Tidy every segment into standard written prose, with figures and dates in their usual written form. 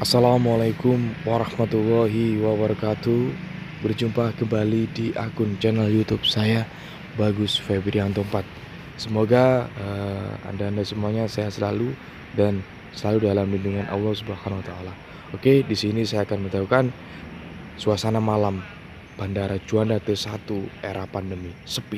Assalamualaikum warahmatullahi wabarakatuh. Berjumpa kembali di akun channel YouTube saya, Bagus Febrianto 4. Semoga anda semuanya sehat selalu dan selalu dalam lindungan Allah Subhanahu wa taala. Oke, di sini saya akan menunjukkan suasana malam Bandara Juanda T1 era pandemi sepi.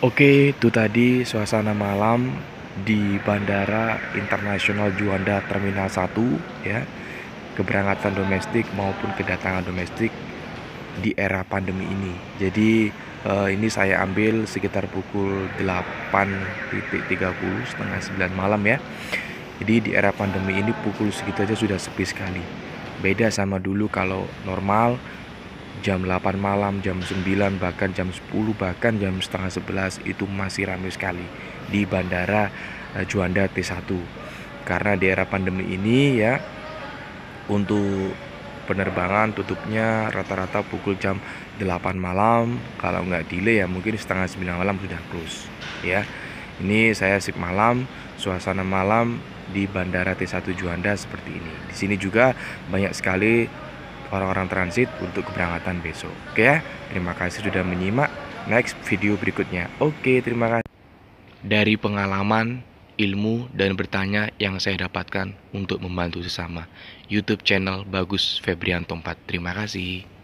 Oke, itu tadi suasana malam di Bandara Internasional Juanda Terminal 1 ya. Keberangkatan domestik maupun kedatangan domestik di era pandemi ini. Jadi ini saya ambil sekitar pukul 8.30, setengah 9 malam ya. Jadi di era pandemi ini pukul segitu aja sudah sepi sekali. Beda sama dulu kalau normal jam 8 malam, jam 9, bahkan jam 10, bahkan jam setengah 11 itu masih ramai sekali di Bandara Juanda T1. Karena di era pandemi ini ya, untuk penerbangan tutupnya rata-rata pukul jam 8 malam. Kalau nggak delay ya mungkin setengah 9 malam sudah close ya. Ini saya sip malam, suasana malam di Bandara T1 Juanda seperti ini. Di sini juga banyak sekali orang-orang transit untuk keberangkatan besok. Oke ya, terima kasih sudah menyimak. Next video berikutnya. Oke, terima kasih. Dari pengalaman, ilmu, dan bertanya yang saya dapatkan untuk membantu sesama. YouTube channel Bagus Febrianto 4. Terima kasih.